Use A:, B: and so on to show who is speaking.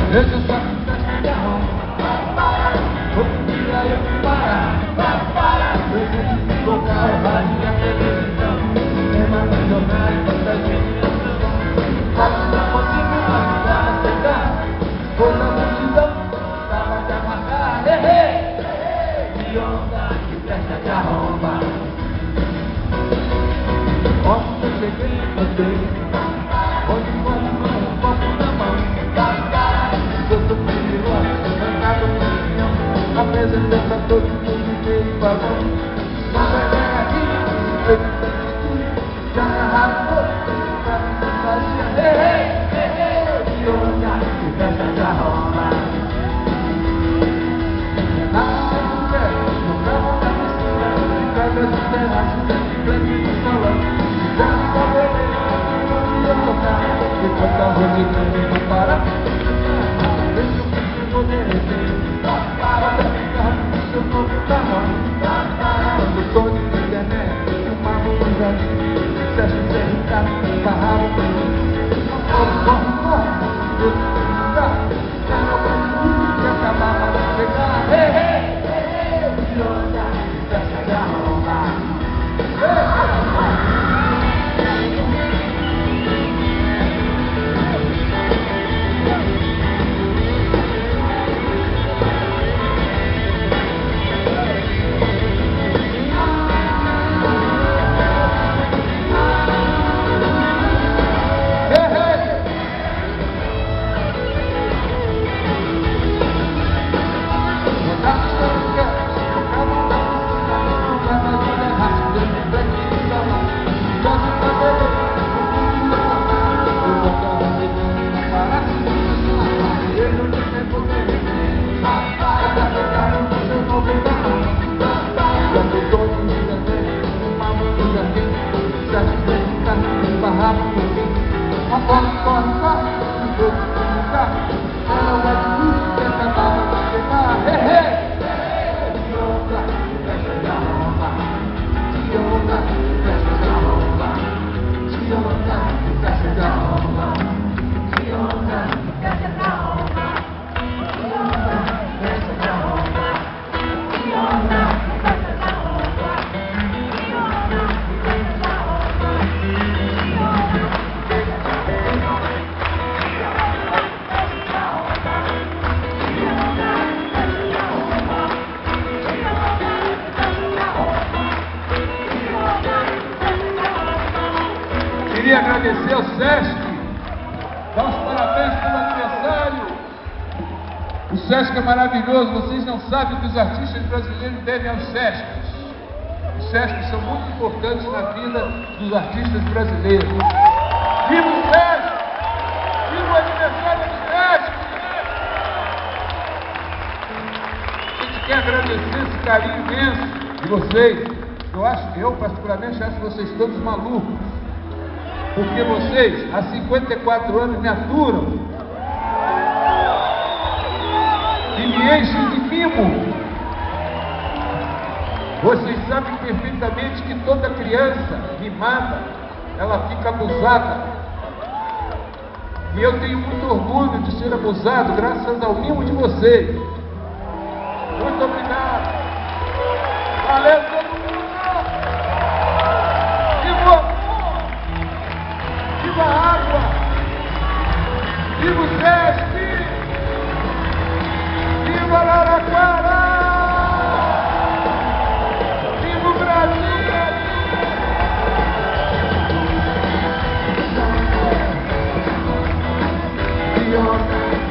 A: Veja só que festa de arromba. Outro dia eu fui parar. Presente de local, rádio e a televisão. Cinema, jornais, fantasia e emoção. Mas não consigo ajudar a chegar. Pois a multidão estava de amargar. Que onda, que festa de arromba. Ontem eu cheguei e cantei. Hoje com um copo na mão. Eu sou perigoso, bancado no caminhão. Apresentando a todo mundo meio balão. Não vai ganhar aqui, feito tanto. Já agarraram todo, pra mim fantasia. Que onda, que festa de arromba. Nasce a mulher, no carro da piscina. De pedras no terraço, de frente no salão. Já me cabelei, onde eu tocar. Enquanto a Rosicane não para. Vejo que chegou de repente. Para brincar no seu novo carro. Quando tô de internet, fumava um jardim. Sérgio CRK, barrava o caminho. Corre, eu não lugar. Era o Brasil que acabava de chegar. Que onda, que festa de arromba. Queria agradecer ao Sesc, dar os parabéns pelo aniversário. O Sesc é maravilhoso, vocês não sabem que os artistas brasileiros devem aos Sescs. Os Sescs são muito importantes na vida dos artistas brasileiros. Viva o Sesc! Viva o aniversário do Sesc! A gente quer agradecer esse carinho imenso de vocês. Eu particularmente acho vocês todos malucos. Porque vocês, há 54 anos, me aturam e me enchem de mimo. Vocês sabem perfeitamente que toda criança mimada, ela fica abusada. E eu tenho muito orgulho de ser abusado graças ao mimo de vocês. Muito obrigado. Valeu todo mundo. Viva a água! Viva o Sesc! Viva Araraquara! Viva o Brasil! Que onda!